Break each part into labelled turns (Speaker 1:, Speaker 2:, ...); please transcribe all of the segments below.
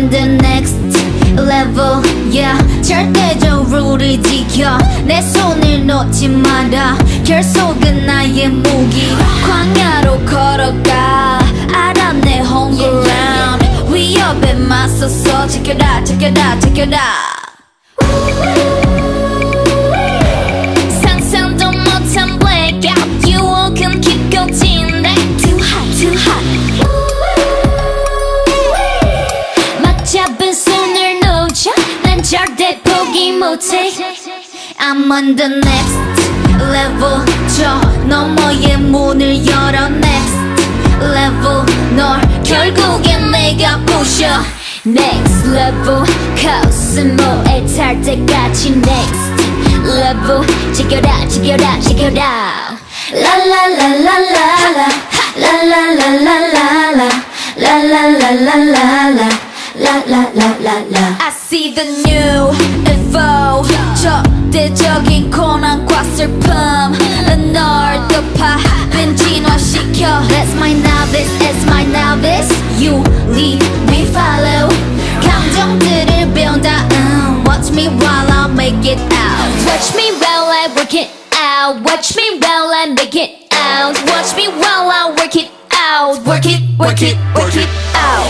Speaker 1: on the next level, yeah. 절대적으로 지켜 내 손을 놓지 마라. 결속은 나의 무기. 광야로 걸어가 알아 내 home ground. 위협에 맞서서 지켜라 지켜라 지켜라. 상상도 못한 blackout 유혹은 깊고 진해. Too hot too hot. 막 잡은 손을 놓쳐 난 절대 포기 못해. I'm on the next level. 저 너머의 문을 열어 next level. 널 결국엔 내가 부셔. Next level. 코스모에 탈 때까지 next level. 지켜라 지켜라 지켜라. La la la la la la. La la la la la la. La la la la la la. La la la la la. I see the new info. 절대적인 고난과 슬픔 널 덮어빈 진화시켜. That's my novice, it's my novice. You lead, we follow. 감정들을 배운다. Watch me while I make it out. Watch me while I work it out. Watch me while I make it out. Watch me while I work it out. Work it, work it, work it out.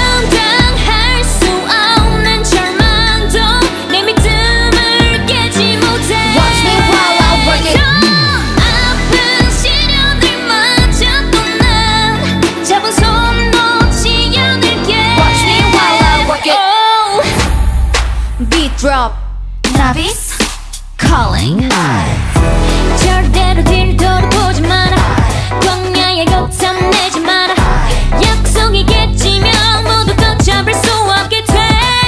Speaker 1: 감당할 수 없는 절망도 내 믿음을 깨지 못해. Watch me while I work it. 더 아픈 시련들마저도 난 잡은 손 놓지 않을게. Watch me while I work it. Oh. Beat drop. Novice calling. 절대로 뒤를 돌아보지 마라. 광야에 거참 내지 마라. 약속이 깨지면 모두 걷잡을 수 없게 돼.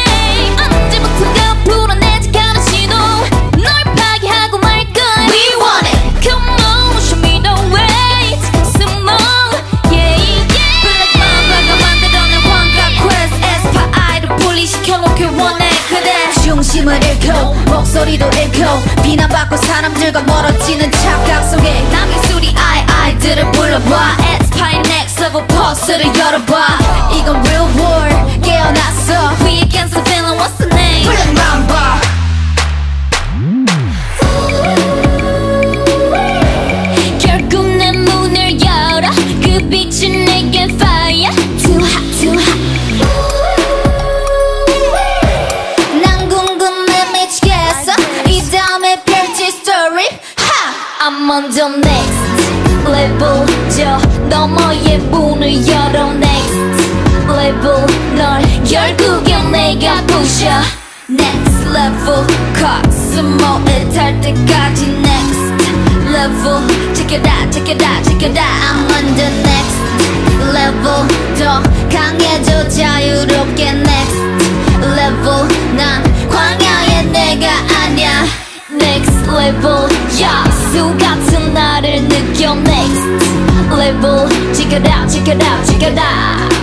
Speaker 1: 언제부턴가 불어내지 않은 시도 널 파괴하고 말 거야. We want it. Come on, show me the way. Some more, yeah, yeah. Black Mamba가 만들어낸 환각 quest. 에스파이를 분리시켜놓길 원해. 그대 중심을 잃고 목소리도 잃고 비난받고 사람들과 멀어지는 착각 속에 남의 소리 아이들을 불러봐. 에스파이 next level 포스를 열어봐. 이건 real war 깨어났어. We against the villain, what's the name? Black Mamba. 결국 내 문을 열어. 그 빛은 내게 fire. Too hot too hot. 난 궁금해 미치겠어. 이 다음에 펼칠 story. I'm on the next level. 저 너머의 문을 열어 next level. 널 결국엔 내가 부셔. Next level. 코스모에 탈 때까지 next level. 지켜라 지켜라 지켜라. I'm on the next level. 더 강해져 자유롭게 next level. 난 광야의 내가 아냐. Next level. 야수 같은 나를 느껴 next level. 지켜라 지켜라 지켜라.